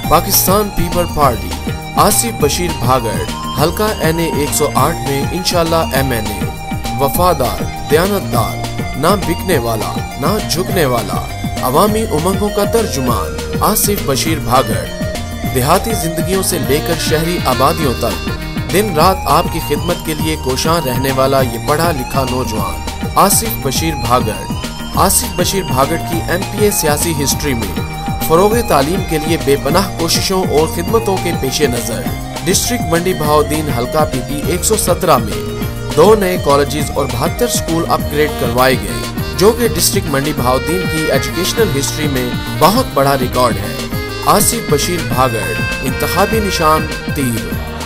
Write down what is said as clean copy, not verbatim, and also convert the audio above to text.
Pakistan people party, Asif Bashir Bhagar, हल्का NA 108 में इंशाल्लाह MNA। वफादार, दयानतदार, ना बिकने वाला ना झुकने वाला, अवामी उमंगों का तर्जुमान आसिफ बशीर भागड़। देहाती जिंदगियों से लेकर शहरी आबादियों तक दिन रात आपकी खिदमत के लिए कोशां रहने वाला ये पढ़ा लिखा नौजवान आसिफ बशीर भागड़। आसिफ बशीर भागड़ की MPA सियासी हिस्ट्री में फरोग़ तालीम के लिए बेपनाह कोशिशों और खिदमतों के पेश नज़र डिस्ट्रिक्ट मंडी बहाउद्दीन हल्का PP 117 में 2 नए कॉलेजेस और 72 स्कूल अपग्रेड करवाए गए, जो कि डिस्ट्रिक्ट मंडी बहाउद्दीन की एजुकेशनल हिस्ट्री में बहुत बड़ा रिकॉर्ड है। आसिफ बशीर भागड़, इंतखाबी निशान तीर।